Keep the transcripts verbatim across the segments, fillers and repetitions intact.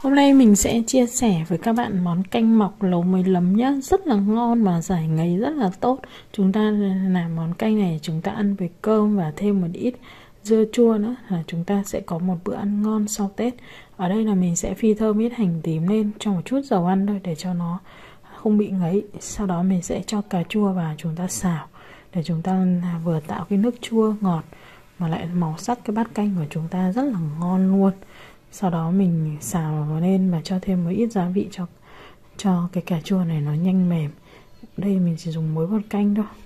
Hôm nay mình sẽ chia sẻ với các bạn món canh mọc lấu mới lấm nhá. Rất là ngon mà giải ngấy rất là tốt. Chúng ta làm món canh này chúng ta ăn với cơm và thêm một ít dưa chua nữa là chúng ta sẽ có một bữa ăn ngon sau Tết. Ở đây là mình sẽ phi thơm ít hành tím lên cho một chút dầu ăn thôi để cho nó không bị ngấy. Sau đó mình sẽ cho cà chua vào chúng ta xào để chúng ta vừa tạo cái nước chua ngọt mà lại màu sắc cái bát canh của chúng ta rất là ngon luôn. Sau đó mình xào vào lên và cho thêm một ít gia vị cho cho cái cà chua này nó nhanh mềm. Đây mình chỉ dùng muối bột canh thôi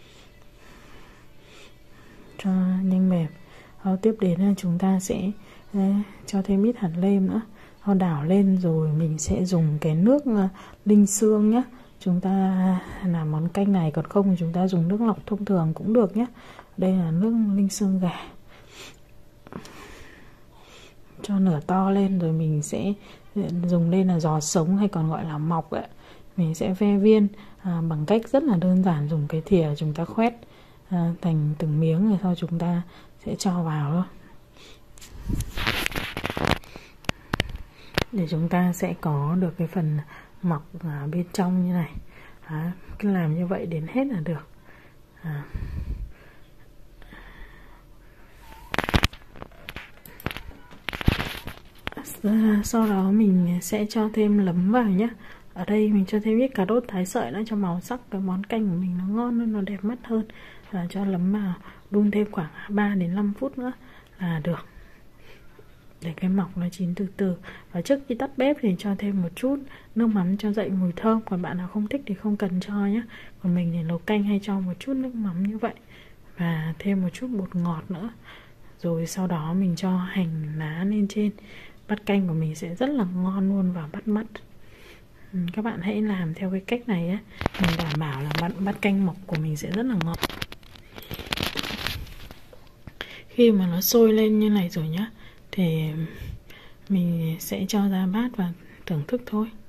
cho nhanh mềm. Sau tiếp đến là chúng ta sẽ đấy, cho thêm ít hạt lêm nữa. Sau đảo lên rồi mình sẽ dùng cái nước linh xương nhé. Chúng ta làm món canh này, còn không thì chúng ta dùng nước lọc thông thường cũng được nhé. Đây là nước linh xương gà. Cho nửa to lên rồi mình sẽ dùng đây là giò sống hay còn gọi là mọc ấy. Mình sẽ ve viên à, bằng cách rất là đơn giản, dùng cái thìa chúng ta khoét à, thành từng miếng rồi sau chúng ta sẽ cho vào thôi. Để chúng ta sẽ có được cái phần mọc ở bên trong như này. À, cứ làm như vậy đến hết là được. À. Sau đó mình sẽ cho thêm lấm vào nhé. Ở đây mình cho thêm ít cà rốt thái sợi nữa cho màu sắc cái món canh của mình nó ngon hơn, nó đẹp mắt hơn. Và cho lấm vào, đun thêm khoảng ba đến năm phút nữa là được, để cái mọc nó chín từ từ. Và trước khi tắt bếp thì cho thêm một chút nước mắm cho dậy mùi thơm. Còn bạn nào không thích thì không cần cho nhé. Còn mình thì nấu canh hay cho một chút nước mắm như vậy. Và thêm một chút bột ngọt nữa. Rồi sau đó mình cho hành lá lên trên. Bát canh của mình sẽ rất là ngon luôn và bắt mắt. ừ, Các bạn hãy làm theo cái cách này á, mình đảm bảo là bát, bát canh mọc của mình sẽ rất là ngon. Khi mà nó sôi lên như này rồi nhá, thì mình sẽ cho ra bát và thưởng thức thôi.